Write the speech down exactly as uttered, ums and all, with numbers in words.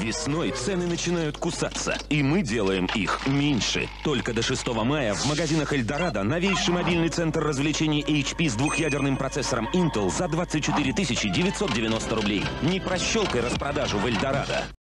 Весной цены начинают кусаться, и мы делаем их меньше. Только до шестого мая в магазинах Эльдорадо новейший мобильный центр развлечений эйч пи с двухъядерным процессором Intel за двадцать четыре тысячи девятьсот девяносто рублей. Не прощелкай распродажу в Эльдорадо.